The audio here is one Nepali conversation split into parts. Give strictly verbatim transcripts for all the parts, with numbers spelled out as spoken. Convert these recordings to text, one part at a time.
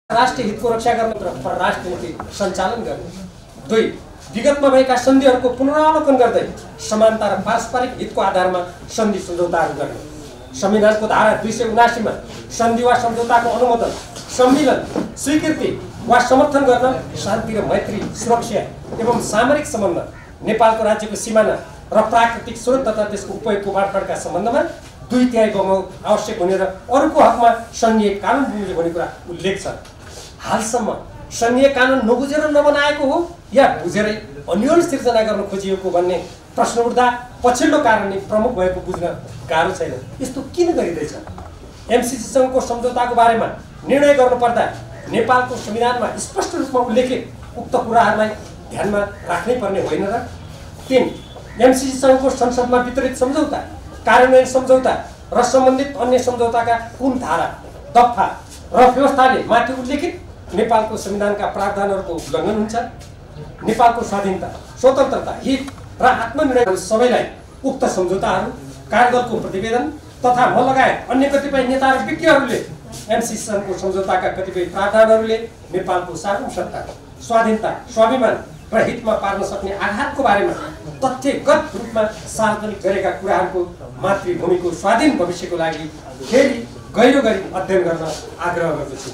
राष्ट्रिय हितको रक्षा गर्न र परराष्ट्र नीति सञ्चालन गर्ने। दुई, विगतमा भएका सन्धिहरूको पुनरावलोकन गर्दै समानता र पारस्परिक हितको आधारमा सन्धि सम्झौताहरू गर्ने। संविधानको धारा दुई सय उनासीमा सन्धि वा सम्झौताको अनुमोदन, सम्मिलन, स्वीकृति वा समर्थन गर्न शान्ति र मैत्री, सुरक्षा एवं सामरिक सम्बन्ध, नेपालको राज्यको सिमाना र प्राकृतिक स्रोत तथा त्यसको उपयोगको बाँडफाँडका सम्बन्धमा दुई तिहाई बहुमत आवश्यक हुने र अरूको हकमा सङ्घीय कानुन बुझ्यो भन्ने कुरा उल्लेख छ। हालसम्म सङ्घीय कानुन नबुझेर नबनाएको हो या बुझेरै अन्यल सिर्जना गर्न खोजिएको भन्ने प्रश्न उठ्दा पछिल्लो कारण नै प्रमुख भएको बुझ्न गाह्रो छैन। यस्तो किन गरिँदैछ? एमसिसीसँगको सम्झौताको बारेमा निर्णय गर्नुपर्दा नेपालको संविधानमा स्पष्ट रूपमा उल्लेखित उक्त कुराहरूलाई ध्यानमा राख्नै पर्ने होइन र? तीन, एमसिसीसँगको संसदमा वितरित सम्झौता, कार्यान्वयन सम्झौता र सम्बन्धित अन्य सम्झौताका कुन धारा, दफा र व्यवस्थाले माथि उल्लेखित नेपालको संविधानका प्रावधानहरूको उल्लङ्घन हुन्छ? नेपालको स्वाधीनता, स्वतन्त्रता, हित र आत्मनिर्णय सबैलाई उक्त सम्झौताहरू, कार्यदलको प्रतिवेदन तथा म लगायत अन्य कतिपय नेता र व्यक्तिहरूले एमसिसीसँगको सम्झौताका कतिपय प्रावधानहरूले नेपालको सार्वभौमसत्ता, स्वाधीनता, स्वाभिमान र हितमा पार्न सक्ने आघातको बारेमा तथ्यगत रूपमा सार्वजनिक गरेका कुराहरूको मातृभूमिको स्वाधीन भविष्यको लागि फेरि गहिरो गरी अध्ययन गर्न आग्रह गर्दछु।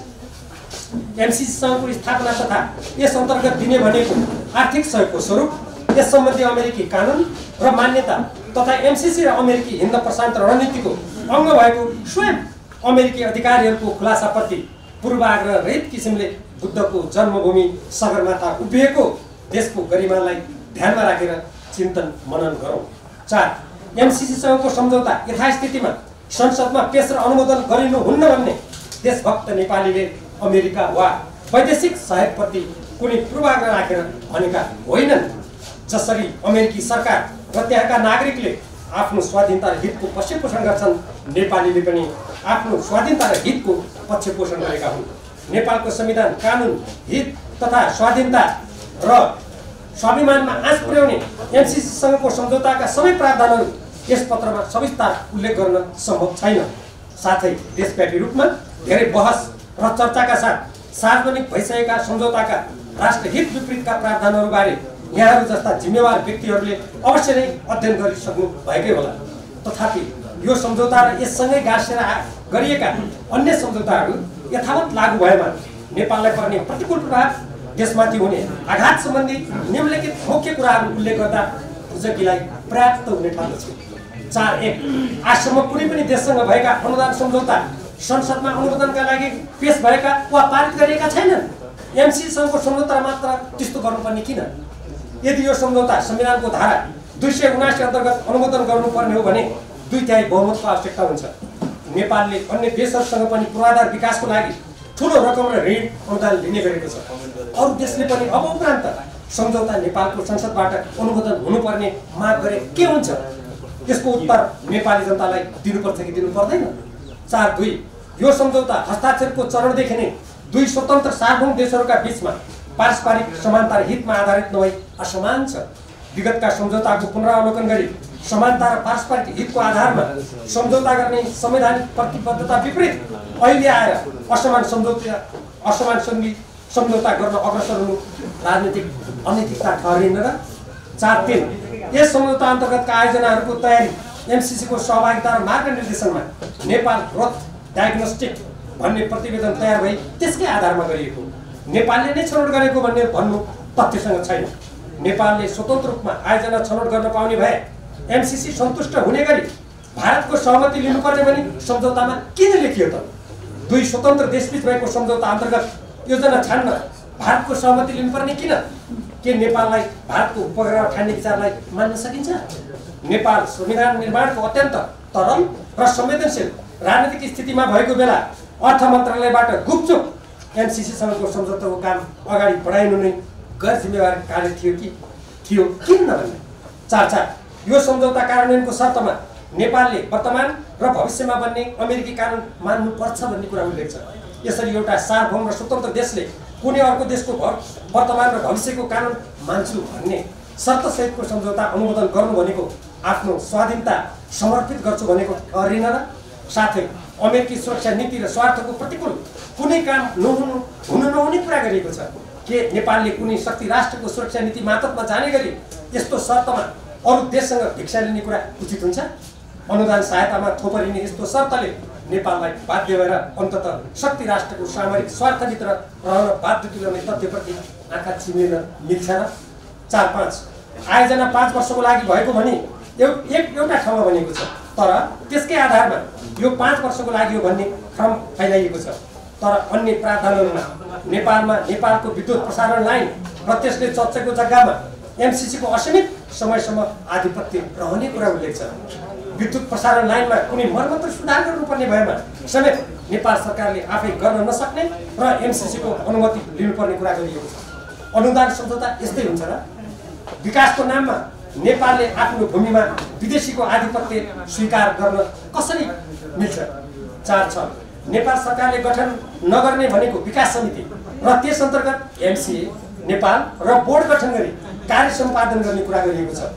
एमसिसीसँगको स्थापना तथा यस अन्तर्गत दिने भनेको आर्थिक सहयोगको स्वरूप, यस सम्बन्धी अमेरिकी कानुन र मान्यता तथा एमसिसी र अमेरिकी हिन्द प्रशान्त रणनीतिको अङ्ग भएको स्वयं अमेरिकी अधिकारीहरूको खुलासाप्रति पूर्वाग्रह रहित किसिमले बुद्धको जन्मभूमि सगरमाथा उभिएको देशको गरिमालाई ध्यानमा राखेर चिन्तन मनन गरौँ। चार, एमसिसीसँगको सम्झौता यथास्थितिमा संसदमा पेश र अनुमोदन गरिनुहुन्न भन्ने देशभक्त नेपालीले अमेरिका वा वैदेशिक सहयोगप्रति कुनै पूर्वाग्रह राखेर भनेका होइनन्। जसरी अमेरिकी सरकार र त्यहाँका नागरिकले आफ्नो स्वाधीनता र हितको पक्षपोषण गर्छन्, नेपालीले पनि आफ्नो स्वाधीनता र हितको पक्षपोषण गरेका हुन्। नेपालको संविधान, कानुन, हित तथा स्वाधीनता र स्वाभिमानमा आँच पुर्याउने एमसिसीसँगको सम्झौताका सबै प्रावधानहरू यस पत्रमा सविस्तार उल्लेख गर्न सम्भव छैन। साथै देशव्यापी रूपमा धेरै बहस र चर्चाका साथ सार्वजनिक भइसकेका सम्झौताका राष्ट्रहित विपरीतका प्रावधानहरूबारे यहाँहरू जस्ता जिम्मेवार व्यक्तिहरूले अवश्य नै अध्ययन गरिसक्नु भएकै होला। तथापि यो सम्झौता र यससँगै गाँसेर गरिएका अन्य सम्झौताहरू यथावत लागू भएमा नेपाललाई पर्ने प्रतिकूल प्रभाव, देशमाथि हुने आघात सम्बन्धी निम्नलिखित मुख्य कुराहरू उल्लेख गर्दा बुझकीलाई पर्याप्त हुने ठान्दछ। चार, एक, आजसम्म कुनै पनि देशसँग भएका अनुदान सम्झौता संसदमा अनुमोदनका लागि पेश भएका वा पारित गरिएका छैनन्। एमसिसीसँगको सम्झौता मात्र त्यस्तो गर्नुपर्ने किन? यदि यो सम्झौता संविधानको धारा दुई सय उनासी अन्तर्गत अनुमोदन गर्नुपर्ने हो भने दुई तिहाई बहुमतको आवश्यकता हुन्छ। नेपालले अन्य देशहरूसँग पनि पूर्वाधार विकासको लागि ठुलो रकम र ऋण अनुदान लिने गरेको छ। अरू देशले पनि अब उपरान्त सम्झौता नेपालको संसदबाट अनुमोदन हुनुपर्ने माग गरे के हुन्छ? यसको उत्तर नेपाली जनतालाई दिनुपर्छ कि दिनु पर्दैन? चार, दुई, यो सम्झौता हस्ताक्षरको चरणदेखि नै दुई स्वतन्त्र सार्वभौम देशहरूका बीचमा पारस्परिक समानता र हितमा आधारित नभई असमान छ। विगतका सम्झौताको पुनरावलोकन गरी समानता र पारस्परिक हितको आधारमा सम्झौता गर्ने संवैधानिक प्रतिबद्धता विपरीत अहिले आएर असमान सम्झौता असमान सन्धि सम्झौता गर्न अग्रसर हुनु राजनीतिक अनैतिकता ठहरिन र? चार, तीन, यस सम्झौता अन्तर्गतका आयोजनाहरूको तयारी, एमसिसीको सहभागिता र मार्गनिर्देशनमा नेपाल ग्रोथ डायग्नोस्टिक भन्ने प्रतिवेदन तयार भई त्यसकै आधारमा गरिएको। नेपालले नै छनौट गरेको भन्ने भन्नु तथ्यसँग छैन। नेपालले स्वतन्त्र रूपमा आयोजना छनौट गर्न पाउने भए एमसिसी सन्तुष्ट हुने गरी भारतको सहमति लिनुपर्ने भनी सम्झौतामा किन लेखियो त? दुई स्वतन्त्र देशबीच भएको सम्झौता अन्तर्गत योजना छान्न भारतको सहमति लिनुपर्ने किन? के नेपाललाई भारतको उपग्रह ठान्ने विचारलाई मान्न सकिन्छ? नेपाल संविधान निर्माणको अत्यन्त तरल र संवेदनशील राजनीतिक स्थितिमा भएको बेला अर्थ मन्त्रालयबाट गुपचुप एमसिसीसँगको सम्झौताको काम अगाडि बढाइनु नै गैर जिम्मेवार कार्य थियो कि थियो किन नभन्ने? चार, चार, यो सम्झौता कार्यान्वयनको शर्तमा नेपालले वर्तमान र भविष्यमा बन्ने अमेरिकी कानुन मान्नुपर्छ भन्ने कुरा उल्लेख छ। यसरी एउटा सार्वभौम र स्वतन्त्र देशले कुनै अर्को देशको वर्तमान र भविष्यको कानुन मान्छु भन्ने शर्तसहितको सम्झौता अनुमोदन गर्नु भनेको आफ्नो स्वाधीनता समर्पित गर्छु भनेको ठहरिन र? साथै अमेरिकी सुरक्षा नीति र स्वार्थको प्रतिकूल कुनै काम नहुनु हुन नहुने कुरा गरिएको छ। के नेपालले कुनै शक्ति राष्ट्रको सुरक्षा नीति मातहतमा जाने गरी यस्तो शर्तमा अरू देशसँग भिक्षा लिने कुरा उचित हुन्छ? अनुदान सहायतामा थोपरिने यस्तो शर्तले नेपाललाई बाध्य भएर अन्ततः शक्ति राष्ट्रको सामरिक स्वार्थभित्र रहन बाध्य तुल्याउने तथ्यप्रति आँखा चिम्लिन मिल्छ र? चार पाँच आयोजना पाँच वर्षको लागि भएको भने एक एउटा ठाउँमा बनेको छ, तर त्यसकै आधारमा यो पाँच वर्षको लागि हो भन्ने क्रम फैलाइएको छ। तर अन्य प्रावधानहरूमा नेपालमा नेपालको विद्युत प्रसारण लाइन र त्यसले चर्चेको जग्गामा एमसिसीको असीमित समयसम्म आधिपत्य रहने कुरा उल्लेख छ। विद्युत प्रसारण लाइनमा कुनै मर्मत सुधार गर्नुपर्ने भएमा समेत नेपाल सरकारले आफै गर्न नसक्ने र एमसिसीको अनुमति लिनुपर्ने कुरा गरिएको छ। अनुदान सम्झौता यस्तै हुन्छ र? विकासको नाममा नेपालले आफ्नो भूमिमा विदेशीको आधिपत्य स्वीकार गर्न कसरी मिल्छ? चार छ नेपाल सरकारले गठन नगर्ने भनेको विकास समिति र त्यस अन्तर्गत एमसिए नेपाल र बोर्ड गठन गरी कार्य सम्पादन गर्ने कुरा गरिएको छ।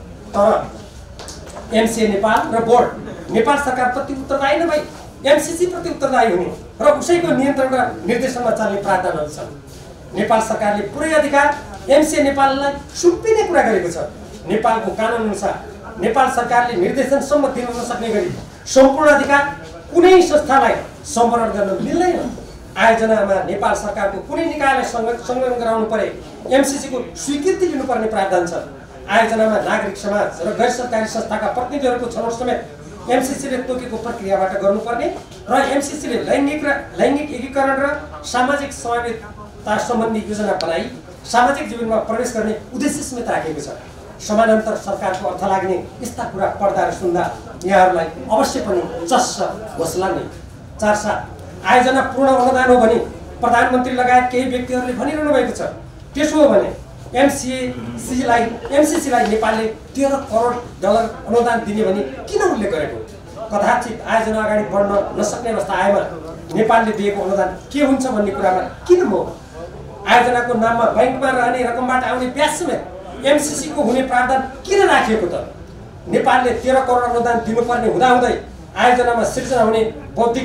तर एमसिए नेपाल र बोर्ड नेपाल सरकार प्रति उत्तरदायी नभई एमसिसी प्रति उत्तरदायी हुने र उसैको नियन्त्रण र निर्देशनमा चल्ने प्रावधानहरू छन्। नेपाल सरकारले पुरै अधिकार एमसिए नेपाललाई सुम्पिने कुरा गरेको छ। नेपालको कानुन अनुसार नेपाल सरकारले निर्देशनसम्म दिन नसक्ने गरी सम्पूर्ण अधिकार कुनै संस्थालाई सम्वरण गर्न मिल्दैन। आयोजनामा नेपाल सरकारको कुनै निकायलाई संलग्न गराउनु परे एमसिसीको स्वीकृति लिनुपर्ने प्रावधान छ। आयोजनामा नागरिक समाज र गैर सरकारी संस्थाका प्रतिनिधिहरूको छनौट समेत एमसिसीले तोकेको प्रक्रियाबाट गर्नुपर्ने र एमसिसीले लैङ्गिक र लैङ्गिक एकीकरण र सामाजिक समावेशता सम्बन्धी योजना बनाई सामाजिक जीवनमा प्रवेश गर्ने उद्देश्य समेत राखेको छ। समानान्तर सरकारको अर्थ लाग्ने यस्ता कुरा पढ्दा र सुन्दा यहाँहरूलाई अवश्य पनि चस्स घोषला नै। चार सात आयोजना पूर्ण अनुदान हो भने प्रधानमन्त्री लगायत केही व्यक्तिहरूले भनिरहनु भएको छ। त्यसो हो भने एमसिसीलाई एमसिसीलाई नेपालले तेह्र करोड डलर अनुदान दिने भने किन उल्लेख गरेको? कदाचित आयोजना अगाडि बढ्न नसक्ने अवस्था आएमा नेपालले दिएको अनुदान के हुन्छ भन्ने कुरामा किन मोह? आयोजनाको नाममा बैंकमा रहने रकमबाट आउने ब्याज समेत एमसिसीको हुने प्रावधान किन राखिएको त? नेपालले तेह्र करोड अनुदान दिनुपर्ने हुँदाहुँदै आयोजनामा सिर्जना हुने बौद्धिक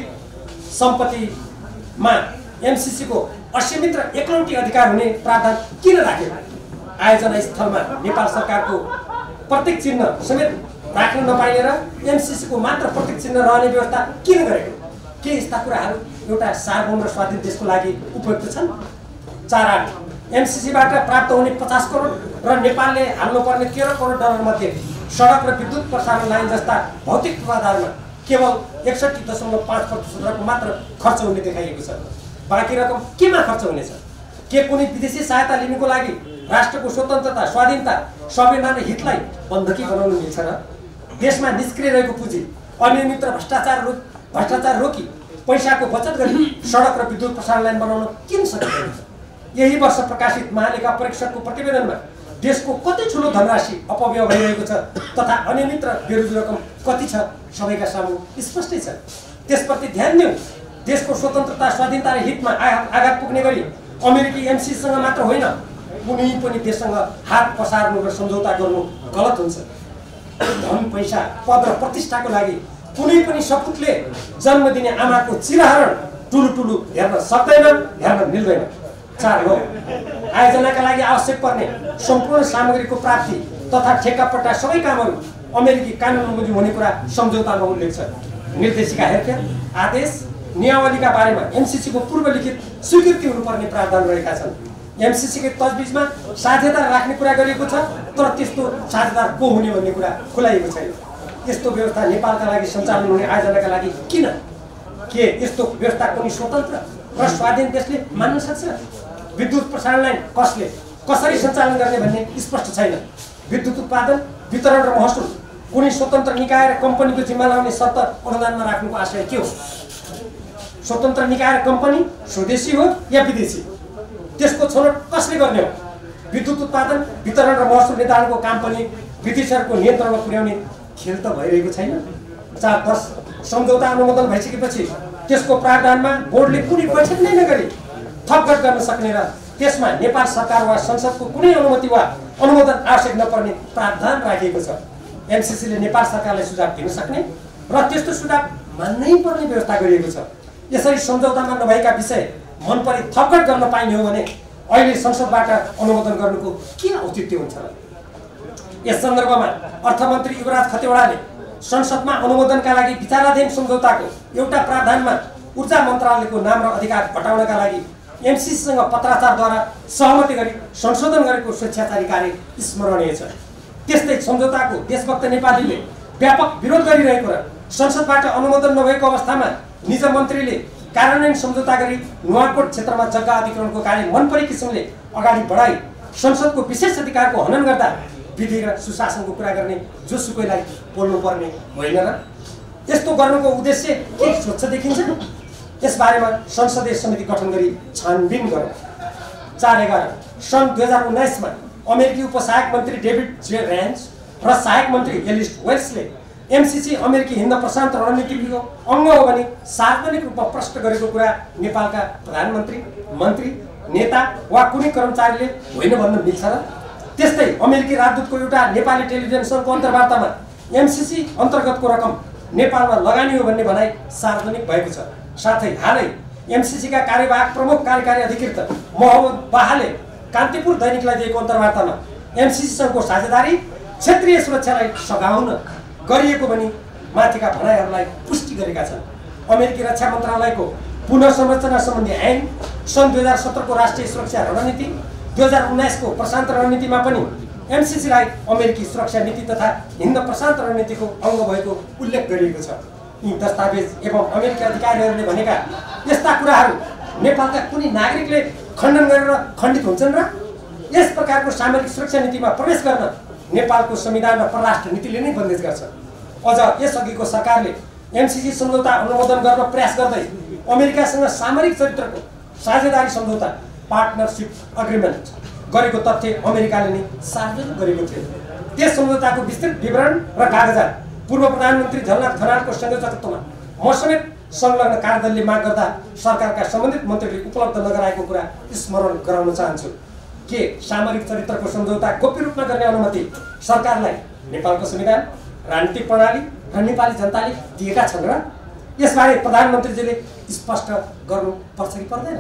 सम्पत्तिमा एमसिसीको असीमित र एकलौटी अधिकार हुने प्रावधान किन राखेको? आयोजना स्थलमा नेपाल सरकारको प्रत्येक चिन्ह समेत राख्न नपाइने र एमसिसीको मात्र प्रत्येक चिन्ह रहने व्यवस्था किन गरेको? के यस्ता कुराहरू एउटा सार्वभौम र स्वाधीन देशको लागि उपयुक्त छन्? चार आठ एमसिसीबाट प्राप्त हुने पचास करोड र नेपालले हाल्नुपर्ने तेह्र करोड डलर मध्ये सडक र विद्युत प्रसारण लाइन जस्ता भौतिक पूर्वाधारमा केवल एकसठी दशमलव पाँच प्रतिशत रकम मात्र खर्च हुने देखाइएको छ। बाँकी रकम केमा खर्च हुनेछ? के कुनै विदेशी सहायता लिनुको लागि राष्ट्रको स्वतन्त्रता स्वाधीनता संवैधानिक हितलाई बन्धकी बनाउनु मिल्छ र? देशमा निष्क्रिय रहेको पुँजी अनियमित र भ्रष्टाचार रोक भ्रष्टाचार रोकी पैसाको बचत गरी सडक र विद्युत प्रसारण लाइन बनाउन किन सकिँदैन? यही वर्ष प्रकाशित महालेखा परीक्षकको प्रतिवेदनमा देशको कति ठुलो धनराशि अपव्यय भइरहेको छ तथा अनियमित र बेरोजगार रकम कति छ सबैका सामु स्पष्टै छ। त्यसप्रति ध्यान दिउँ। देशको स्वतन्त्रता स्वाधीनता र हितमा आघात पुग्ने गरी अमेरिकी एमसिसीसँग मात्र होइन कुनै पनि देशसँग हात पसार्नु र सम्झौता गर्नु गलत हुन्छ। धन पैसा पद र प्रतिष्ठाको लागि कुनै पनि सपुतले जन्म दिने आमाको चिरहरण टुलु टुलु हेर्न सक्दैन, हेर्न मिल्दैन। चार हो आयोजनाका लागि आवश्यक पर्ने सम्पूर्ण सामग्रीको प्राप्ति तथा ठेक्कापट्टा सबै कामहरू अमेरिकी कानुन बमोजिम हुने कुरा सम्झौतामा उल्लेख छ। निर्देशिका हेरफेर आदेश नियमावलीका बारेमा एमसिसीको पूर्व लिखित स्वीकृति हुनुपर्ने प्रावधान रहेका छन्। एमसिसीको तजबिजमा साझेदार राख्ने कुरा गरिएको छ, तर त्यस्तो साझेदार को हुने भन्ने कुरा खुलाइएको छैन। यस्तो व्यवस्था नेपालका लागि सञ्चालन हुने आयोजनाका लागि किन? के यस्तो व्यवस्था कुनै स्वतन्त्र र स्वाधीन देशले मान्न सक्छ? विद्युत प्रसारण लाइन कसले कसरी सञ्चालन गर्ने भन्ने स्पष्ट छैन। विद्युत उत्पादन वितरण र महसुल कुनै स्वतन्त्र निकाय र कम्पनीको जिम्मा लगाउने शर्त अनुदानमा राख्नुको आशय के हो? स्वतन्त्र निकाय र कम्पनी स्वदेशी हो या विदेशी? त्यसको छनौट कसले गर्ने हो? विद्युत उत्पादन वितरण र महसुल निर्धारणको काम पनि ब्रिटिसहरूको नियन्त्रणमा पुर्याउने खेल त भइरहेको छैन। चार दस सम्झौता अनुमोदन भइसकेपछि त्यसको प्रावधानमा बोर्डले कुनै बैठक नै नगरी थपघट गर्न सक्ने र त्यसमा नेपाल सरकार वा संसदको कुनै अनुमति वा अनुमोदन आवश्यक नपर्ने प्रावधान राखिएको छ। एमसिसीले नेपाल सरकारलाई सुझाव दिन सक्ने र त्यस्तो सुझाव मान्नै पर्ने व्यवस्था गरिएको छ। यसरी सम्झौतामा नभएका विषय मन परि थपघट गर्न पाइने हो भने अहिले संसदबाट अनुमोदन गर्नुको के औचित्य हुन्छ र? यस सन्दर्भमा अर्थमन्त्री युवराज खतिवडाले संसदमा अनुमोदनका लागि विचाराधीन सम्झौताको एउटा प्रावधानमा ऊर्जा मन्त्रालयको नाम र अधिकार हटाउनका लागि एमसीसीसँग पत्राचारद्वारा सहमति गरी संशोधन गरेको स्वेच्छाचारी कार्य स्मरणीय छ। त्यस्तै सम्झौताको देशभक्त नेपालीले व्यापक विरोध गरिरहेको र संसदबाट अनुमोदन नभएको अवस्थामा निज मन्त्रीले कार्यान्वयन सम्झौता गरी नुवाकोट क्षेत्रमा जग्गा अधिग्रहणको कार्य मनपरी किसिमले अगाडि बढाई संसदको विशेष अधिकारको हनन गर्दा विधि र सुशासनको कुरा गर्ने जोसुकैलाई बोल्नु पर्ने होइन र? यस्तो गर्नुको उद्देश्य के स्वच्छ देखिन्छ? यसबारेमा संसदीय समिति गठन गरी छानबिन गरौँ। चार एघार सन् दुई हजार उन्नाइसमा अमेरिकी उपसहायक मन्त्री डेभिड जे ऱ्यान्च र सहायक मन्त्री एलिस वेल्सले एमसीसी अमेरिकी हिन्द प्रशान्त रणनीतिको अङ्ग हो भने सार्वजनिक रूपमा प्रश्न गरेको कुरा नेपालका प्रधानमन्त्री, मन्त्री, नेता वा कुनै कर्मचारीले होइन भन्न मिल्छ र? त्यस्तै अमेरिकी राजदूतको एउटा नेपाली टेलिभिजनको अन्तर्वार्तामा एमसीसी अन्तर्गतको रकम नेपालमा लगानी हो भन्ने भनाइ सार्वजनिक भएको छ। साथै हालै एमसीसीका कार्यवाहक प्रमुख कार्यकारी अधिकृत मोहम्मद बाहाले कान्तिपुर दैनिकलाई दिएको अन्तर्वार्तामा एमसीसीसँगको साझेदारी क्षेत्रीय सुरक्षालाई सघाउन गरिएको भनी माथिका भनाइहरूलाई पुष्टि गरेका छन्। अमेरिकी रक्षा मन्त्रालयको पुनः संरचना सम्बन्धी ऐन, सन् दुई हजार सत्रको राष्ट्रिय सुरक्षा रणनीति, दुई हजार उन्नाइसको प्रशान्त रणनीतिमा पनि एमसीसीलाई अमेरिकी सुरक्षा नीति तथा हिन्द प्रशान्त रणनीतिको अङ्ग भएको उल्लेख गरिएको छ। यी दस्तावेज एवं अमेरिकी अधिकारीहरूले भनेका यस्ता कुराहरू नेपालका कुनै नागरिकले खण्डन गरेर खण्डित हुन्छन् र? यस प्रकारको सामरिक सुरक्षा नीतिमा प्रवेश गर्न नेपालको संविधान र परराष्ट्र नीतिले नै बन्देज गर्छ। अझ यसअघिको सरकारले एमसीसी सम्झौता अनुमोदन गर्न प्रयास गर्दै अमेरिकासँग सामरिक चरित्रको साझेदारी सम्झौता पार्टनरसिप अग्रिमेन्ट गरेको तथ्य अमेरिकाले नै सार्वजनिक गरेको थियो। त्यस सम्झौताको विस्तृत विवरण र कागजात पूर्व प्रधानमन्त्री झलनाथ खनालको संयोजकत्वमा म समेत संलग्न कार्यदलले माग गर्दा सरकारका सम्बन्धित मन्त्रीले उपलब्ध नगराएको कुरा स्मरण गराउन चाहन्छु। के सामरिक चरित्रको सम्झौता गोप्य रूपमा गर्ने अनुमति सरकारलाई नेपालको संविधान, राजनीतिक प्रणाली र नेपाली जनताले दिएका छन् र? यसबारे प्रधानमन्त्रीजीले स्पष्ट गर्नुपर्छ कि पर्दैन?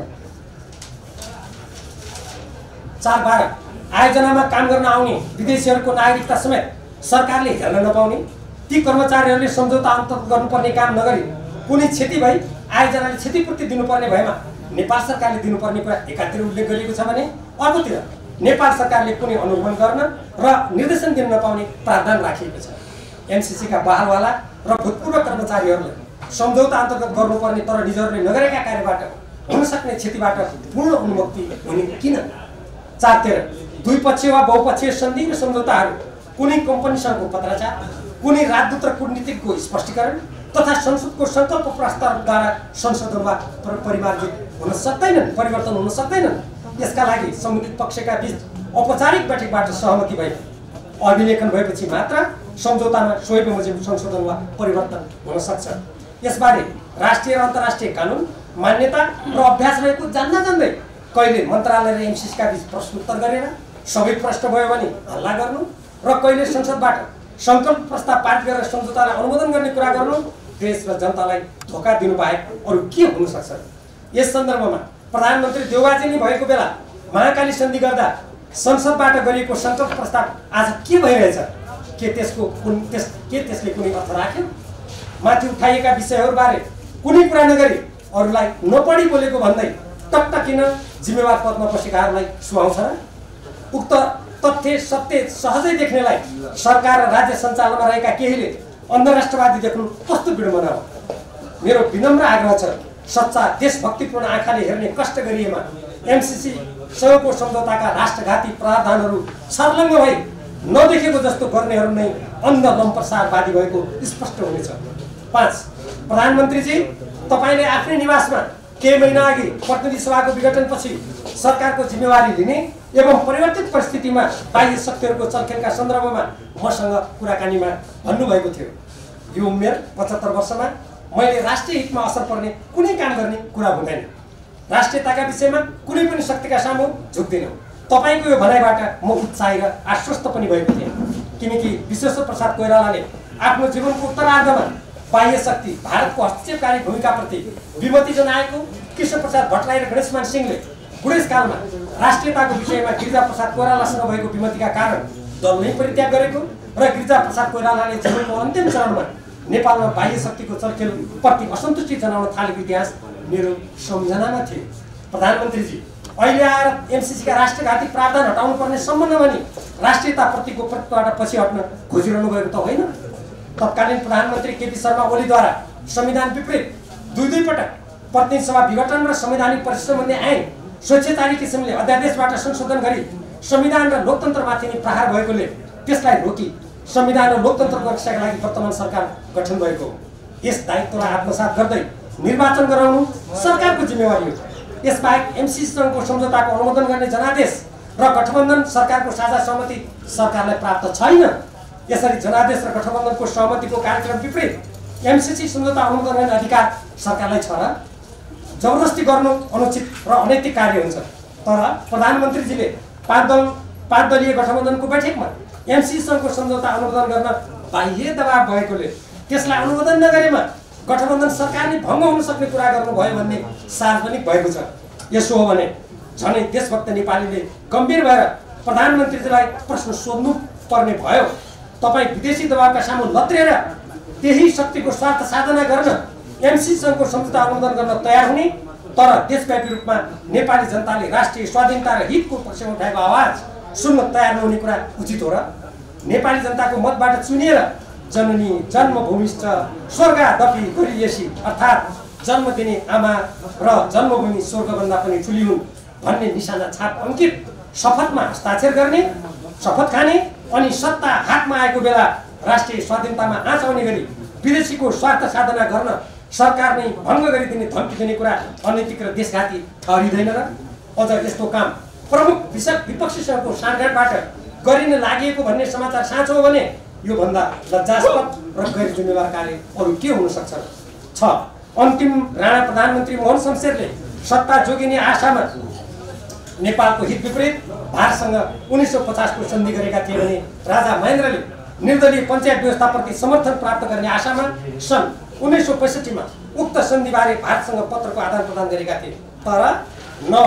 चार बाह्र आयोजनामा काम गर्न आउने विदेशीहरूको नागरिकता समेत सरकारले हेर्न नपाउने, ती कर्मचारीहरूले सम्झौता अन्तर्गत गर्नुपर्ने काम नगरी कुनै क्षति भई आयोजनाले क्षतिपूर्ति दिनुपर्ने भएमा नेपाल सरकारले दिनुपर्ने कुरा एकातिर उल्लेख गरिएको छ भने अर्कोतिर नेपाल सरकारले कुनै अनुगमन गर्न र निर्देशन दिन नपाउने प्रावधान राखिएको छ। एमसीसीका बहालवाला र भूतपूर्व कर्मचारीहरूले सम्झौता अन्तर्गत गर्नुपर्ने तर निजहरूले नगरेका कार्यबाट हुन सक्ने क्षतिबाट पूर्ण अनुमुक्ति हुने किन? चार तेह्र द्विपक्षीय वा बहुपक्षीय सन्धि र सम्झौताहरू कुनै कम्पनीसँगको पत्राचार, कुनै राजदूत र कूटनीतिकको स्पष्टीकरण तथा संसदको संकल्प प्रस्तावद्वारा संशोधन वा परिमार्जित हुन सक्दैनन्, परिवर्तन हुन सक्दैनन्। यसका लागि सम्बन्धित पक्षका बीच औपचारिक बैठकबाट सहमति भई अभिलेखन भएपछि मात्र सम्झौतामा सोही बमोजिम संशोधन वा परिवर्तन हुन सक्छ। यसबारे राष्ट्रिय र अन्तर्राष्ट्रिय कानुन, मान्यता र अभ्यास रहेको जान्दा जान्दै कहिले मन्त्रालय र एमसीसीका बीच प्रश्नोत्तर गरेर सबै प्रश्न भयो भने हल्ला गर्नु र कहिले संसदबाट संकल्प प्रस्ताव पारित गरेर सम्झौतालाई अनुमोदन गर्ने कुरा गर्नु देश र जनतालाई धोका दिनु बाहेक अरू के हुन सक्छ? यस सन्दर्भमा प्रधानमन्त्री देउबाजेनी भएको बेला महाकाली सन्धि गर्दा संसदबाट गरिएको संकल्प प्रस्ताव आज के भइरहेछ? के त्यसको कुन त्यस के त्यसले कुनै अर्थ राख्यो? माथि उठाइएका विषयहरूबारे कुनै कुरा नगरी अरूलाई नपढी बोलेको भन्दै टकटकिन जिम्मेवार पदमा बसेकाहरूलाई सुहाउँछ र? उक्त तथ्य सत्य सहजै देख्नेलाई सरकार र राज्य सञ्चालनमा रहेका केहीले अन्धराष्ट्रवादी देख्नु कस्तो विडम्बना हो? मेरो विनम्र आग्रह छ, सच्चा देशभक्तिपूर्ण आँखाले हेर्ने कष्ट गरिएमा एमसीसी सँगको सम्झौताका राष्ट्रघाती प्रावधानहरू छर्लङ्ग भई नदेखेको जस्तो गर्नेहरू नै अन्ध लम्पसारवादी भएको स्पष्ट हुनेछ। पाँच प्रधानमन्त्रीजी, तपाईँले आफ्नै निवासमा केही महिना अघि प्रतिनिधि सभाको विघटनपछि सरकारको जिम्मेवारी लिने एवं परिवर्तित परिस्थितिमा बाह्य शक्तिहरूको चलखेलका सन्दर्भमा मसँग कुराकानीमा भन्नुभएको थियो। यो उमेर पचहत्तर वर्षमा मैले राष्ट्रिय हितमा असर पर्ने कुनै काम गर्ने कुरा हुँदैन। राष्ट्रियताका विषयमा कुनै पनि शक्तिका सामु झुक्दिनँ। तपाईँको यो भनाइबाट म उत्साही र आश्वस्त पनि भएको थिएँ, किनकि विश्वेश्वर प्रसाद कोइरालाले आफ्नो जीवनको उत्तरार्धमा बाह्य शक्ति भारतको हस्तक्षेपकारी भूमिकाप्रति विमति जनाएको कृष्णप्रसाद भट्टराई र गणेशमान सिंहले बुढेसकालमा राष्ट्रियताको विषयमा गिरिजाप्रसाद कोइरालासँग भएको विमतिका कारण दल नै परित्याग गरेको र गिरिजाप्रसाद कोइरालाले जीवनको अन्तिम चरणमा नेपालमा बाह्य शक्तिको चर्खेलप्रति असन्तुष्टि जनाउन थालेको इतिहास मेरो सम्झनामा थियो। प्रधानमन्त्रीजी अहिले आएर एमसिसीका राष्ट्रघाती प्रावधान हटाउनु पर्ने सम्बन्धमा नि राष्ट्रियताप्रतिको प्रतिबद्धताबाट पछि हट्न खोजिरहनु भएको त होइन। तत्कालीन प्रधानमन्त्री केपी शर्मा ओलीद्वारा संविधान विपरीत दुई दुई पटक प्रतिनिधि सभा विघटन र संवैधानिक परिषद सम्बन्धी ऐन स्वेच्छाचारी किसिमले अध्यादेशबाट संशोधन गरी संविधान र लोकतन्त्रमाथि नै प्रहार भएकोले त्यसलाई रोकी संविधान र लोकतन्त्रको रक्षाका लागि वर्तमान सरकार गठन भएको। यस दायित्वलाई आत्मसात गर्दै निर्वाचन गराउनु सरकारको जिम्मेवारी हो। यसबाहेक एमसिसीसँगको सम्झौताको अनुमोदन गर्ने जनादेश र गठबन्धन सरकारको साझा सहमति सरकारलाई प्राप्त छैन। यसरी जनादेश र गठबन्धनको सहमतिको कार्यक्रम विपरीत एमसिसी सम्झौता अनुमोदन गर्ने अधिकार सरकारलाई छ र? जबरजस्ती गर्नु अनुचित र अनैतिक कार्य हुन्छ। तर प्रधानमन्त्रीजीले पाँच दल पाँच दलीय गठबन्धनको बैठकमा एमसिसीसँगको सम्झौता अनुमोदन गर्न बाह्य दबाव भएकोले त्यसलाई अनुमोदन नगरेमा गठबन्धन सरकार नै भङ्ग हुन सक्ने कुरा गर्नुभयो भन्ने सार्वजनिक भएको छ। यसो हो भने झनै देशभक्त नेपालीले गम्भीर भएर प्रधानमन्त्रीजीलाई प्रश्न सोध्नु पर्ने भयो। तपाईँ विदेशी दबावका सामु लत्रेर त्यही शक्तिको स्वार्थ साधना गर्न एमसिसीसँगको सम्झौता अनुमोदन गर्न तयार हुने, तर देशव्यापी रूपमा नेपाली जनताले राष्ट्रिय स्वाधीनता र हितको पक्षमा उठाएको आवाज सुन्न तयार नहुने कुरा उचित हो र? नेपाली जनताको मतबाट चुनिएर जननी जन्मभूमिश्च स्वर्गादपि गरिएसी अर्थात् जन्म दिने आमा र जन्मभूमि स्वर्गभन्दा पनि ठुली हुन् भन्ने निशाना छाप अंकित शपथमा हस्ताक्षर गर्ने, शपथ खाने अनि सत्ता हातमा आएको बेला राष्ट्रिय स्वाधीनतामा आँच आउने गरी विदेशीको स्वार्थ साधना गर्न सरकार नै भङ्ग गरिदिने धम्की दिने कुरा अनैतिक र देशघाती ठहरिँदैन र? अझ यस्तो काम प्रमुख विपक्षीसँगको साँठगाँठबाट गरिन लागि भन्ने समाचार साँचो हो भने योभन्दा लज्जास्पद र गैर जिम्मेवार कार्य अरू के हुन सक्छ? छ अन्तिम राणा प्रधानमन्त्री मोहन शमशेरले सत्ता जोगिने आशामा नेपालको हित विपरीत भारतसँग उन्नाइस सौ पचास को सन्धि गरेका थिए भने राजा महेन्द्रले निर्दलीय पञ्चायत व्यवस्थाप्रति समर्थन प्राप्त गर्ने आशामा सन् उन्नाइस सौ पैँसठीमा उक्त सन्धिबारे भारतसँग पत्रको आदान प्रदान गरेका थिए। तर न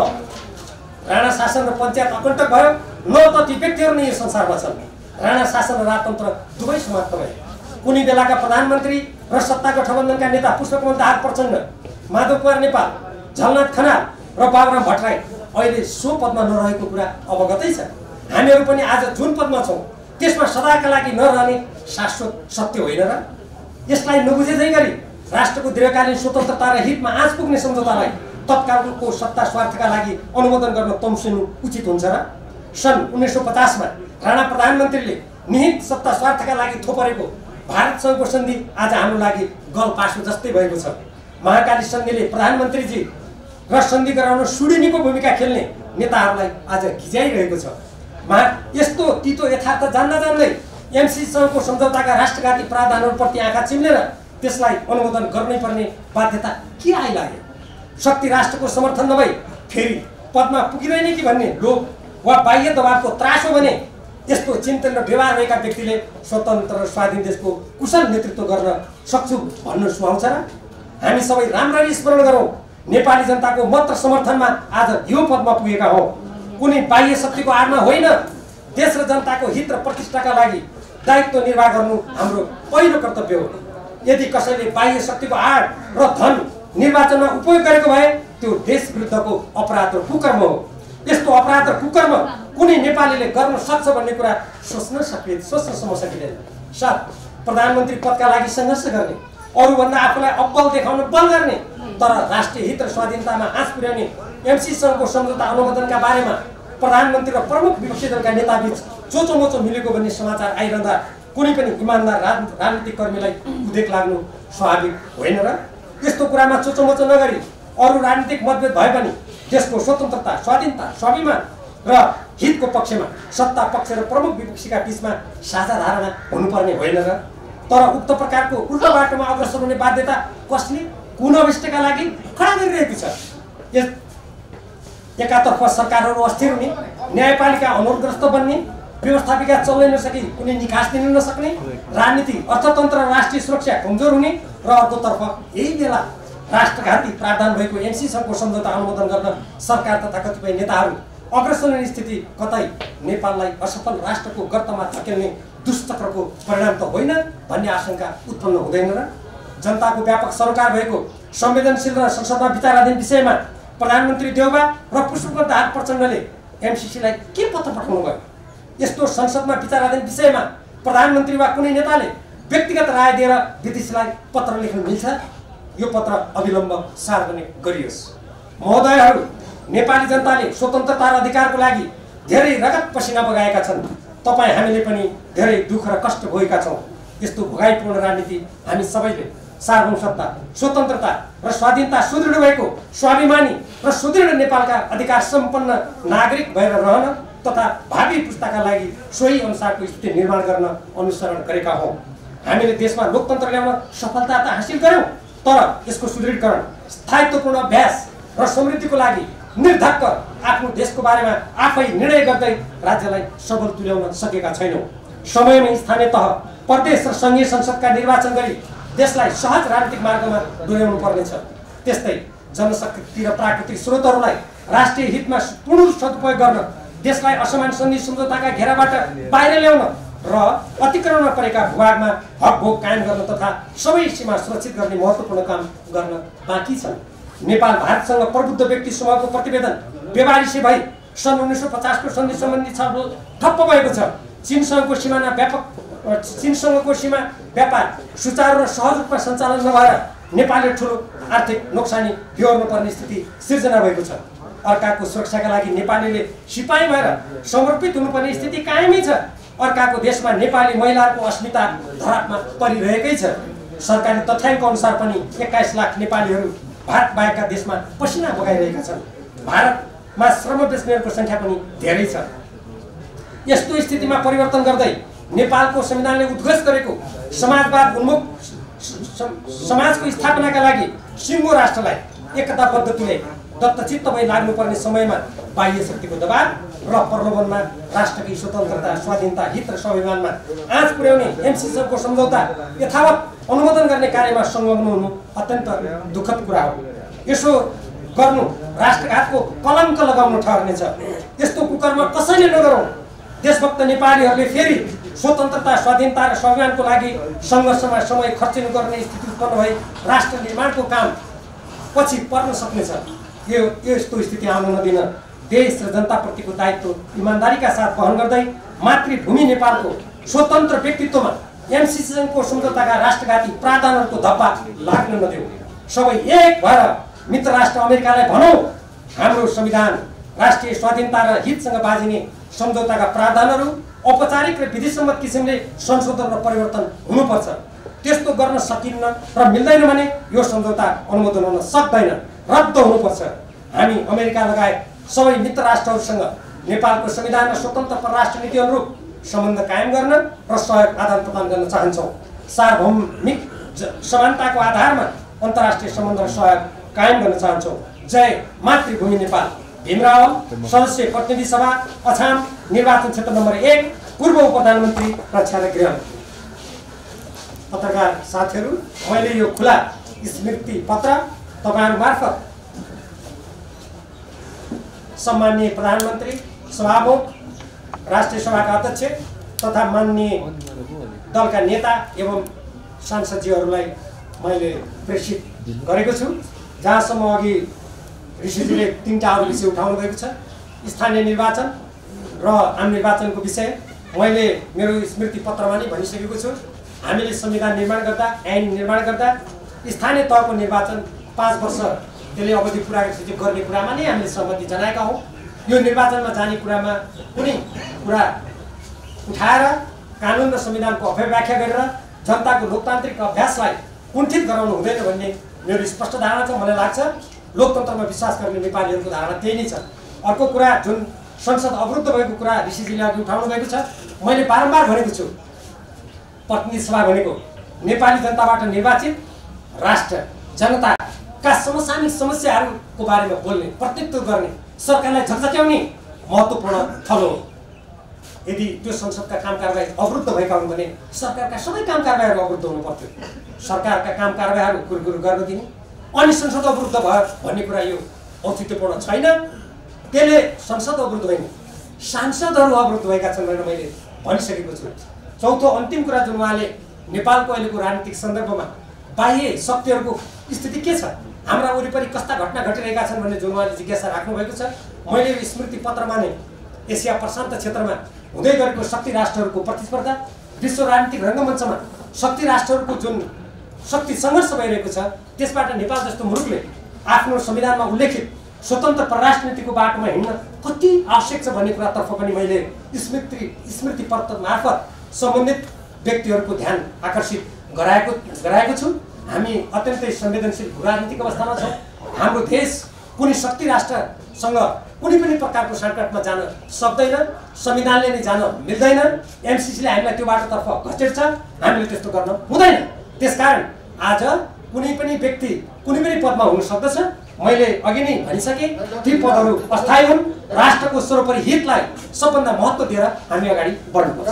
राणा शासन र पञ्चायत अकण्टक भयो, न त ती व्यक्तिहरू नै यो संसारमा छन्। राणा शासन र राजतन्त्र दुवै समाप्त भए। कुनै बेलाका प्रधानमन्त्री र सत्ता गठबन्धनका नेता पुष्पकमल दाहाल प्रचण्ड, माधव कुमार नेपाल, झलनाथ खनाल र बाबुराम भट्टराई अहिले सो पदमा नरहेको कुरा अवगतै छ। हामीहरू पनि आज जुन पदमा छौँ त्यसमा सदाका लागि नरहने शाश्वत सत्य होइन र? यसलाई नबुझेझै गरी राष्ट्रको दीर्घकालीन स्वतन्त्रता र हितमा आँच पुग्ने सम्झौतालाई तत्कालको सत्ता स्वार्थका लागि अनुमोदन गर्न तम्सिनु उचित हुन्छ र? सन् उन्नाइस सौ पचासमा राणा प्रधानमन्त्रीले निहित सत्ता स्वार्थका लागि थोपरेको भारतसँगको सन्धि आज हाम्रो लागि गलपासो जस्तै भएको छ। महाकाली सन्धिले प्रधानमन्त्रीजी र सन्धि गराउन सुडिनीको भूमिका खेल्ने नेताहरूलाई आज खिचाइरहेको छ। महा यस्तो तितो यथार्थ जान्दा जान्दै एमसिसीसँगको सम्झौताका राष्ट्रघाती प्रावधानहरूप्रति आँखा चिम्लेर त्यसलाई अनुमोदन गर्नै पर्ने बाध्यता के आइलाग्यो? शक्ति राष्ट्रको समर्थन नभई फेरि पदमा पुगिँदैन कि भन्ने लोभ वा बाह्य दबावको त्रास हो भने यस्तो चिन्तन र व्यवहार भएका व्यक्तिले स्वतन्त्र र स्वाधीन देशको कुशल नेतृत्व गर्न सक्छु भन्नु सुहाउँछ र? हामी सबै राम्ररी स्मरण गरौँ, नेपाली जनताको मत र समर्थनमा आज यो पदमा पुगेका हौँ। कुनै बाह्य शक्तिको आडमा होइन, देश र जनताको हित र प्रतिष्ठाका लागि दायित्व निर्वाह गर्नु हाम्रो पहिलो कर्तव्य हो। यदि कसैले बाह्य शक्तिको आड र धन निर्वाचनमा उपयोग गरेको भए त्यो देश विरुद्धको अपराध र कुकर्म हो। यस्तो अपराध र कुकर्म कुनै नेपालीले गर्न सक्छ भन्ने कुरा सोच्न सकिँदैन सोच्नसम्म सकिँदैन। साथ प्रधानमन्त्री पदका लागि सङ्घर्ष गर्ने, अरूभन्दा आफूलाई अब्बल देखाउन बल गर्ने, तर राष्ट्रिय हित र स्वाधीनतामा आँच पुर्याउने एमसिसीसँगको सम्झौता अनुमोदनका बारेमा प्रधानमन्त्री र प्रमुख विपक्षी दलका नेताबीच चोचोमोचो मिलेको भन्ने समाचार आइरहँदा कुनै पनि इमानदार राजनीतिक कर्मीलाई उदेक लाग्नु स्वाभाविक होइन र? यस्तो कुरामा चोचोमोचो नगरी अरू राजनीतिक मतभेद भए पनि देशको स्वतन्त्रता, स्वाधीनता, स्वाभिमान र हितको पक्षमा सत्ता पक्ष र प्रमुख विपक्षीका बीचमा साझा धारणा हुनुपर्ने होइन र? तर उक्त प्रकारको उल्टो बाटोमा अग्रसर हुने बाध्यता कसले कुन अभिष्टका लागि खडा गरिरहेको छ? यस एकातर्फ सरकारहरू अस्थिर हुने, न्यायपालिका अनुरोधग्रस्त बन्ने, व्यवस्थापिका चल्नै नसकी कुनै निकास दिन नसक्ने, राजनीति, अर्थतन्त्र र राष्ट्रिय सुरक्षा कमजोर हुने र अर्कोतर्फ यही बेला राष्ट्रघाती प्रावधान भएको एमसीसँगको सम्झौता अनुमोदन गर्न सरकार तथा कतिपय नेताहरू अग्रसर हुने स्थिति कतै नेपाललाई असफल राष्ट्रको गर्तमा धकेल्ने दुष्चक्रको परिणाम त होइन भन्ने आशंका उत्पन्न हुँदैन र? जनताको व्यापक सरोकार भएको संवेदनशील र संसदमा विचाराधीन विषयमा प्रधानमन्त्री देउबा र पुष्पकमल प्रचण्डले एमसीसीलाई के पत्र पठाउनु भयो? यस्तो संसदमा विचाराधीन विषयमा प्रधानमन्त्री वा कुनै नेताले व्यक्तिगत राय दिएर विदेशीलाई पत्र लेख्न मिल्छ? यो पत्र अविलम्ब सार्वजनिक गरियोस्। महोदयहरू, नेपाली जनताले स्वतन्त्रता र अधिकारको लागि धेरै रगत पसिना बगाएका छन्। तपाईँ हामीले पनि धेरै दुःख र कष्ट भोगेका छौँ। यस्तो भोगाइपूर्ण राजनीति हामी सबैले सार्वभौमसत्ता, स्वतन्त्रता र स्वाधीनता सुदृढ भएको स्वाभिमानी र सुदृढ नेपालका अधिकार सम्पन्न नागरिक भएर रहन तथा भावी पुस्ताका लागि सोही अनुसारको स्थिति निर्माण गर्न अनुसरण गरेका हौँ। हामीले देशमा लोकतन्त्र ल्याउन सफलता त हासिल गर्यौँ, तर यसको सुदृढीकरण, स्थायित्वपूर्ण अभ्यास र समृद्धिको लागि निर्धक्क आफ्नो देशको बारेमा आफै निर्णय गर्दै राज्यलाई सबल तुल्याउन सकेका छैनौँ। समयमै स्थानीय तह, प्रदेश र सङ्घीय संसदका निर्वाचन गरी देशलाई सहज राजनीतिक मार्गमा डोर्याउनु पर्नेछ। त्यस्तै जनशक्ति र प्राकृतिक स्रोतहरूलाई राष्ट्रिय हितमा पूर्ण सदुपयोग गर्न देशलाई असमान सन्धि सम्झौताका घेराबाट बाहिर ल्याउन र अतिक्रमणमा परेका भूभागमा हकभोग कायम गर्न तथा सबै सीमा सुरक्षित गर्ने महत्त्वपूर्ण काम गर्न बाँकी छन्। नेपाल भारतसँग प्रबुद्ध व्यक्ति समूहको प्रतिवेदन बेवारिसी भई सन् उन्नाइस सय पचासको सन्धि सम्बन्धी छलफल ठप्प भएको छ। चीनसँगको सीमाना व्यापक चीनसँगको सीमा व्यापार सुचारू र सहज रूपमा सञ्चालन नभएर नेपालले ठुलो आर्थिक नोक्सानी बेहोर्नुपर्ने स्थिति सिर्जना भएको छ। अर्काको सुरक्षाका लागि नेपालीले सिपाही भएर समर्पित हुनुपर्ने स्थिति कायमै छ। अर्काको देशमा नेपाली महिलाहरूको अस्मिता धरापमा परिरहेकै छ। सरकारी तथ्याङ्क अनुसार पनि एक्काइस लाख नेपालीहरू भारत बाहेकका देशमा पसिना बगाइरहेका छन्। भारतमा श्रम बेच्नेहरूको सङ्ख्या पनि धेरै छ। यस्तो स्थितिमा परिवर्तन गर्दै नेपालको संविधानले उद्घोष गरेको समाजवाद उन्मुख समाजको स्थापनाका लागि सिङ्गो राष्ट्रलाई एकताबद्ध तुले दत्तचित्त भई लाग्नुपर्ने समयमा बाह्य शक्तिको दबाव र प्रलोभनमा राष्ट्रकी स्वतन्त्रता, स्वाधीनता, हित र स्वाभिमानमा आँच पुर्याउने एमसीसीको सम्झौता यथावत अनुमोदन गर्ने कार्यमा संलग्न हुनु अत्यन्त दुःखद कुरा हो। यसो गर्नु राष्ट्रघातको कलङ्क लगाउनु ठहर्नेछ। यस्तो कुकर्म कसैले नगरौँ। देशभक्त नेपालीहरूले फेरि स्वतन्त्रता, स्वाधीनता र स्वाभिमानको लागि सङ्घर्षमा समय खर्चिनु गर्ने स्थिति उत्पन्न भई राष्ट्र निर्माणको काम पछि पर्न सक्नेछ। यो यस्तो स्थिति आउन नदिन देश र जनताप्रतिको दायित्व इमान्दारीका साथ वहन गर्दै मातृभूमि नेपालको स्वतन्त्र व्यक्तित्वमा एमसीसीको सम्झौताका राष्ट्रघाती प्रावधानहरूको धब्बा लाग्न नदेऊ। सबै एक भएर मित्र राष्ट्र अमेरिकालाई भनौँ, हाम्रो संविधान राष्ट्रिय स्वाधीनता र हितसँग बाजिने सम्झौताका प्रावधानहरू औपचारिक र विधिसम्मत किसिमले संशोधन र परिवर्तन हुनुपर्छ। त्यस्तो गर्न सकिन्न र मिल्दैन भने यो सम्झौता अनुमोदन हुन सक्दैन, रद्द हुनुपर्छ। हामी अमेरिका लगायत सबै मित्र राष्ट्रहरूसँग नेपालको संविधान र स्वतन्त्र परराष्ट्र नीति अनुरूप सम्बन्ध कायम गर्न र सहयोग आदान प्रदान गर्न चाहन्छौँ। सार्वभौमिक समानताको आधारमा अन्तर्राष्ट्रिय सम्बन्ध र सहयोग कायम गर्न चाहन्छौँ। जय मातृभूमि नेपाल। भीमराव, सदस्य प्रतिनिधि सभा अछाम, निर्वाचन क्षेत्र नम्बर एक, पूर्व उप प्रधानमन्त्री रक्षा र गृह। पत्रकार साथीहरू, मैले यो खुला स्मृति पत्र तपाईँहरू मार्फत सम्माननीय प्रधानमन्त्री, सभामुख, राष्ट्रिय सभाका अध्यक्ष तथा माननीय दलका नेता एवं सांसदज्यूहरूलाई मैले प्रेषित गरेको छु। जहाँसम्म अघि ऋषिजीले तीनटा अरू विषय उठाउनु भएको छ, स्थानीय निर्वाचन र आम निर्वाचनको विषय, मैले मेरो स्मृति पत्रमा नै भनिसकेको छु। हामीले संविधान निर्माण गर्दा, ऐन निर्माण गर्दा स्थानीय तहको निर्वाचन पाँच वर्ष त्यसले अवधि पुरा गर्ने कुरामा नै हामीले सहमति जनाएका हौँ। यो निर्वाचनमा जाने कुरामा कुनै कुरा उठाएर कानुन र संविधानको अपव्याख्या गरेर जनताको लोकतान्त्रिक अभ्यासलाई कुण्ठित गराउनु हुँदैन भन्ने मेरो स्पष्ट धारणा छ। मलाई लाग्छ लोकतन्त्रमा विश्वास गर्ने नेपालीहरूको धारणा त्यही नै छ। अर्को कुरा, जुन संसद अवरुद्ध भएको कुरा ऋषिजीले अघि उठाउनु भएको छ, मैले बारम्बार भनेको छु, प्रतिनिधि सभा भनेको नेपाली जनताबाट निर्वाचित राष्ट्र जनताका समसामयिक समस्याहरूको बारेमा बोल्ने, प्रतिनिधित्व गर्ने, सरकारलाई झकझक्याउने महत्त्वपूर्ण थलो हो। यदि त्यो संसदका काम कारबाही अवरुद्ध भएका हुन् भने सरकारका सबै काम कारबाहीहरू अवरुद्ध हुनु पर्थ्यो। सरकारका काम कारबाहीहरू कुरकुर गर्न दिने, अनि संसद अवरुद्ध भयो भन्ने कुरा यो औचित्यपूर्ण छैन। त्यसले संसद अवरुद्ध होइन, सांसदहरू अवरुद्ध भएका छन् भनेर मैले भनिसकेको छु। चौथो अन्तिम कुरा जुन उहाँले नेपालको अहिलेको राजनीतिक सन्दर्भमा बाह्य शक्तिहरूको स्थिति के छ, हाम्रा वरिपरि कस्ता घटना घटिरहेका छन् भन्ने जुन उहाँले जिज्ञासा राख्नुभएको छ, मैले यो स्मृति पत्रमा नै एसिया प्रशान्त क्षेत्रमा हुँदै गरेको शक्ति राष्ट्रहरूको प्रतिस्पर्धा, विश्व राजनीतिक रङ्गमञ्चमा शक्ति राष्ट्रहरूको जुन शक्ति सङ्घर्ष भइरहेको छ, त्यसबाट नेपाल जस्तो मुलुकले आफ्नो संविधानमा उल्लेखित स्वतन्त्र परराष्ट्र नीतिको बाटोमा हिँड्न कति आवश्यक छ भन्ने कुरातर्फ पनि मैले स्मृति स्मृति पत्र मार्फत सम्बन्धित व्यक्तिहरूको ध्यान आकर्षित गराएको गराएको छु। हामी अत्यन्तै संवेदनशील भूराजनीतिक अवस्थामा छौँ। हाम्रो देश कुनै शक्ति राष्ट्रसँग कुनै पनि प्रकारको सङ्कटमा जान सक्दैन, संविधानले नै जान मिल्दैन। एमसिसीले हामीलाई त्यो बाटोतर्फ घचेट्छ, हामीले त्यस्तो गर्न हुँदैन। त्यसकारण आज कुनै पनि व्यक्ति कुनै पनि पदमा हुन सक्दछ। मैले अघि नै भनिसकेँ, ती पदहरू अस्थायी हुन्, राष्ट्रको सर्वोपरि हितलाई सबभन्दा महत्त्व दिएर हामी अगाडि बढ्नुपर्छ।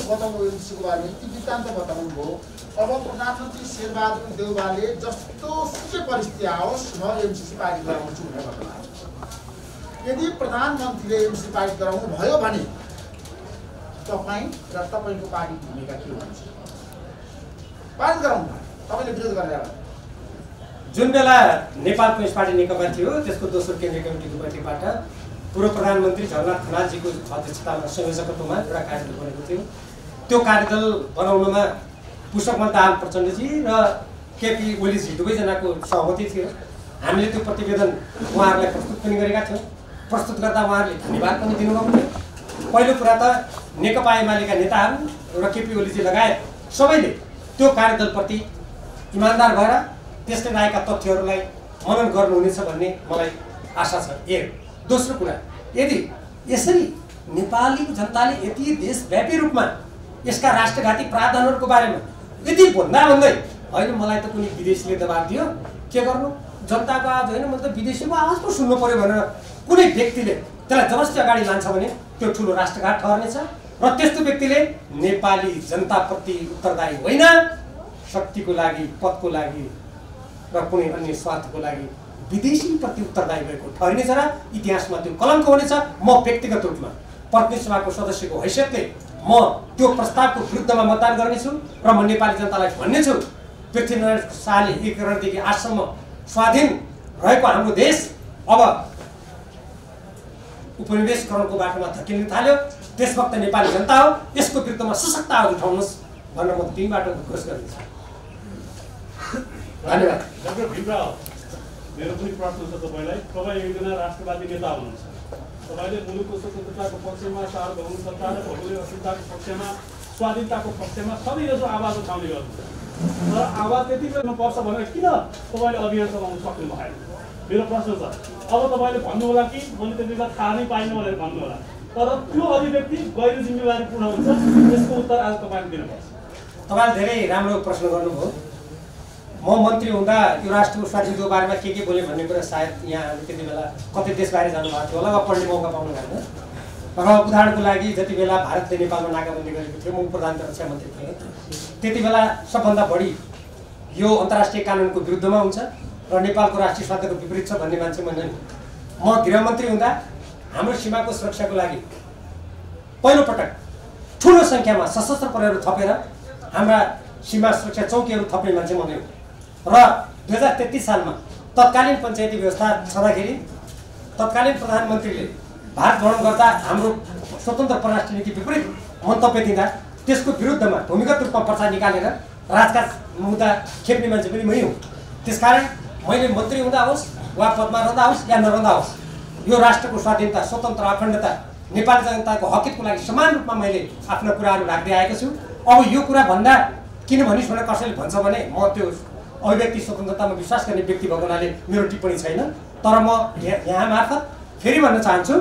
अब प्रधानमन्त्री शेरबहादुर देउवाले जस्तो सुकै परिस्थिति आओस् म एमसिसी पारित गराउँछु भनेर भन्नुभएको छ। यदि प्रधानमन्त्रीले एमसिसी पारित गराउनु भयो भने तपाईँ र तपाईँको पार्टीको भूमिका के हुन्छ? पारित गराउनु तपाईँले विरोध गरेर जुन बेला नेपाल कम्युनिस्ट पार्टी नेकपा थियो, त्यसको दोस्रो केन्द्रीय कमिटीको बैठकबाट पूर्व प्रधानमन्त्री झलनाथ खनालजीको अध्यक्षतामा संयोजकत्वमा एउटा कार्यदल बनेको थियो। त्यो कार्यदल बनाउनमा पुष्पकमल दाहाल प्रचण्डजी र केपी ओलीजी दुवैजनाको सहमति थियो। हामीले त्यो प्रतिवेदन उहाँहरूलाई प्रस्तुत पनि गरेका थियौँ। प्रस्तुत गर्दा उहाँहरूले धन्यवाद पनि दिनुभएको थियो। पहिलो कुरा त नेकपा एमालेका नेताहरू र केपी ओलीजी लगायत सबैले त्यो कार्यदलप्रति इमान्दार भएर त्यसले राखेका तथ्यहरूलाई मनन गर्नुहुनेछ भन्ने मलाई आशा छ। एक दोस्रो कुरा, यदि यसरी नेपाली जनताले यति देशव्यापी रूपमा यसका राष्ट्रघाती प्रावधानहरूको बारेमा यति भन्दा भन्दै होइन मलाई त कुनै विदेशीले दबाब दियो के गर्नु, जनताको आवाज होइन म त विदेशीको आवाज पो सुन्नु पर्यो भनेर कुनै व्यक्तिले त्यसलाई जबरजस्ती अगाडि लान्छ भने त्यो ठुलो राष्ट्रघात ठहर्नेछ। र त्यस्तो व्यक्तिले नेपाली जनताप्रति उत्तरदायी होइन, शक्तिको लागि, पदको लागि र कुनै अन्य स्वार्थको लागि विदेशीप्रति उत्तरदायी भएको ठहरिनेछ र इतिहासमा त्यो कलङ्क हुनेछ। म व्यक्तिगत रूपमा प्रतिनिधि सभाको सदस्यको हैसियतले म त्यो प्रस्तावको विरुद्धमा मतदान गर्नेछु र म नेपाली जनतालाई भन्नेछु, पृथ्वीनारायण शाहले एकीकरणदेखि आजसम्म स्वाधीन रहेको हाम्रो देश अब उपनिवेशकरणको बाटोमा धकिलिन थाल्यो। त्यस वक्त नेपाली जनता हो, यसको विरुद्धमा सशक्त आवाज उठाउनुहोस् भनेर म तीन बाटो घोषणा गर्नेछु। धन्यवाद। डाक्टर भीमराव, मेरो पनि प्रश्न छ तपाईँलाई। तपाईँ एकजना राष्ट्रवादी नेता हुनुहुन्छ, तपाईँले मुलुकको स्वतन्त्रताको पक्षमा, सार्वभौम सत्ता र भौगोलिक अस्थिरताको पक्षमा, स्वाधीनताको पक्षमा सबैजसो आवाज उठाउने गर्नुहुन्छ। तर आवाज त्यति बेला पर्छ भनेर किन तपाईँले अभियान चलाउन सक्नु भएन? मेरो प्रश्न छ। अब तपाईँले भन्नु होला कि मैले त्यति बेला थाहा नै पाइनँ भनेर भन्नु होला, तर त्यो अभिव्यक्ति गैर जिम्मेवारीपूर्ण हुन्छ। यसको उत्तर आज तपाईँले दिनुपर्छ। तपाईँले धेरै राम्रो प्रश्न गर्नुभयो। म मन्त्री हुँदा यो राष्ट्रको स्वाधीनको बारेमा के के बोलेँ भन्ने कुरा सायद यहाँ त्यति बेला कतै देश बाहिर जानुभएको थियो होला वा पढ्ने मौका पाउनु भएन। र उदाहरणको लागि जति बेला भारतले नेपालमा नाकाबन्दी गरेको थियो, म प्रधानमन्त्री रक्षा मन्त्री थिएँ, त्यति बेला सबभन्दा बढी यो अन्तर्राष्ट्रिय कानुनको विरुद्धमा हुन्छ र नेपालको राष्ट्रिय स्वार्थको विपरीत छ भन्ने मान्छे मैले। म गृहमन्त्री हुँदा हाम्रो सीमाको सुरक्षाको लागि पहिलोपटक ठुलो सङ्ख्यामा सशस्त्र प्रहरीहरू थपेर हाम्रा सीमा सुरक्षा चौकीहरू थप्ने मान्छे म नै हो। र दुई हजार तेत्तिस सालमा तत्कालीन पञ्चायती व्यवस्था छँदाखेरि तत्कालीन प्रधानमन्त्रीले भारत भ्रमण गर्दा हाम्रो स्वतन्त्र परराष्ट्र नीति विपरीत मन्तव्य दिँदा त्यसको विरुद्धमा भूमिगत रूपमा पर्चा निकालेर राजकाज मुद्दा खेप्ने मान्छे पनि मै हुँ। त्यसकारण मैले मन्त्री हुँदा होस् वा पदमा रहँदा होस् या नरहँदा होस्, यो राष्ट्रको स्वाधीनता, स्वतन्त्र, अखण्डता, नेपाली जनताको हकितको लागि समान रूपमा मैले आफ्ना कुराहरू राख्दै आएको छु। अब यो कुरा भन्दा किन भनिस् भनेर कसैले भन्छ भने म त्यो अभिव्यक्ति स्वतन्त्रतामा विश्वास गर्ने व्यक्ति भएको हुनाले मेरो टिप्पणी छैन। तर म यहाँ मार्फत फेरि भन्न चाहन्छु,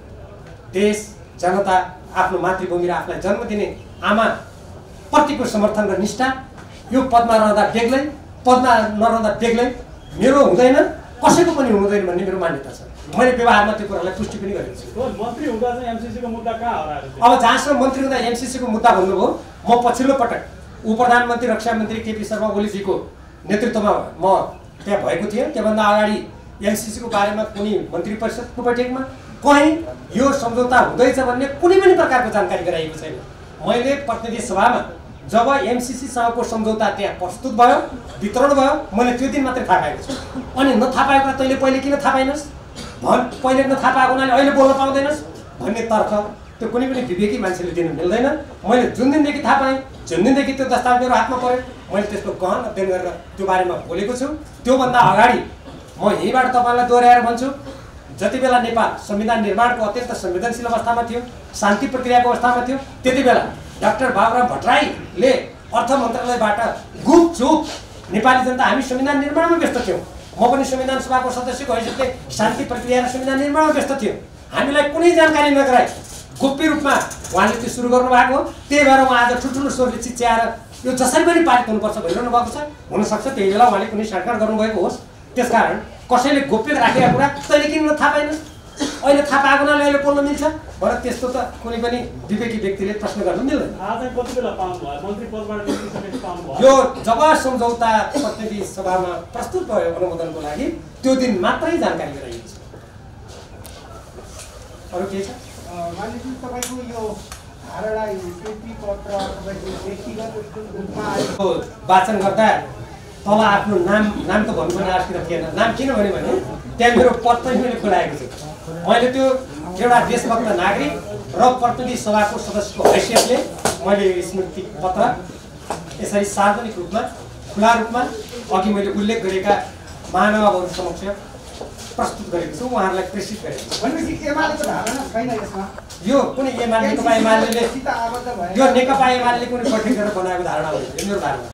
देश, जनता, आफ्नो मातृभूमि र आफूलाई जन्म दिने आमा प्रतिको समर्थन र निष्ठा यो पदमा रहँदा बेग्लै, पदमा नरहँदा बेग्लै मेरो हुँदैन, कसैको पनि हुँदैन भन्ने मेरो मान्यता छ। मैले व्यवहारमा त्यो कुरालाई पुष्टि पनि गरेको छु। मन्त्री हुँदा चाहिँ एमसिसीको मुद्दा कहाँ हरायो? अब जहाँसम्म मन्त्री हुँदा एमसिसीको मुद्दा भन्नुभयो, म पछिल्लो पटक उप प्रधानमन्त्री रक्षा मन्त्री केपी शर्मा ओलीजीको नेतृत्वमा म त्यहाँ भएको थियो। त्योभन्दा अगाडि एमसिसीको बारेमा कुनै मन्त्री परिषदको बैठकमा कहीँ यो सम्झौता हुँदैछ भन्ने कुनै पनि प्रकारको जानकारी गराइएको छैन। मैले प्रतिनिधि सभामा जब एमसिसीसँगको सम्झौता त्यहाँ प्रस्तुत भयो, वितरण भयो, मैले त्यो दिन मात्रै थाहा पाएको छु। अनि नथाहा पाएको कुरा तैँले पहिले किन थाहा पाइनस् भन्, पहिले नथाहा पाएको हुनाले अहिले बोल्न पाउँदैनस् भन्ने तर्क त्यो कुनै पनि विवेकी मान्छेले दिनु मिल्दैन। मैले जुन दिनदेखि थाहा पाएँ, जुन दिनदेखि त्यो दस्तावेज मेरो हातमा पऱ्यो, मैले त्यसको गहन अध्ययन गरेर त्यो बारेमा बोलेको छु। त्योभन्दा अगाडि म यहीँबाट तपाईँलाई दोहोऱ्याएर भन्छु, जति बेला नेपाल संविधान निर्माणको अत्यन्त संवेदनशील अवस्थामा थियो, शान्ति प्रक्रियाको अवस्थामा थियो, त्यति बेला डाक्टर बाबुराम भट्टराईले अर्थ मन्त्रालयबाट गुपचुप नेपाली जनता हामी संविधान निर्माणमा व्यस्त थियौँ, म पनि संविधान सभाको सदस्यको हैसियतले शान्ति प्रक्रिया र संविधान निर्माणमा व्यस्त थियौँ, हामीलाई कुनै जानकारी नगराई गोप्य रूपमा उहाँले त्यो सुरु गर्नुभएको हो। त्यही भएर उहाँ आज ठुल्ठुलो स्वरले चिच्याएर यो जसरी पनि पारित हुनुपर्छ भनिरहनु भएको छ। हुनसक्छ त्यही बेला उहाँले कुनै सरकार गर्नुभएको होस्, त्यसकारण कसैले गोप्य राखेका कुरा तैँले किन थाहा पाइनस्, अहिले थाहा पाएको हुनाले अहिले बोल्न मिल्छ भनेर त्यस्तो त कुनै पनि विवेकी व्यक्तिले प्रश्न गर्न मिल्दैन। यो जब सम्झौता प्रतिनिधि सभामा प्रस्तुत भयो अनुमोदनको लागि त्यो दिन मात्रै जानकारी गराइएको छ। अरू के छ? मानिसले तपाईँको यो धारणा स्वीकृति पत्र तपाईँको व्यक्तिगत रूपमा आएको वाचन गर्दा तल आफ्नो नाम नाम त भन्नुपर्ने आवश्यकता थिएन। नाम किन भन्यो भने त्यहाँ मेरो पद पनि मैले खुलाएको छु। मैले त्यो एउटा देशभक्त नागरिक र प्रतिनिधि सभाको सदस्यको हैसियतले मैले स्मृति पत्र यसरी सार्वजनिक रूपमा खुला रूपमा अघि मैले उल्लेख गरेका महानुभावहरू समक्ष प्रस्तुत गरेको छु, उहाँहरूलाई प्रेषित गरेको छु। भनेपछि एमालेको धारणा छैन यसमा? यो कुनै एमाले नेकपा एमाले यो नेकपा एमाले कुनै गठन गरेर बनाएको धारणा हो, यो मेरो धारणा।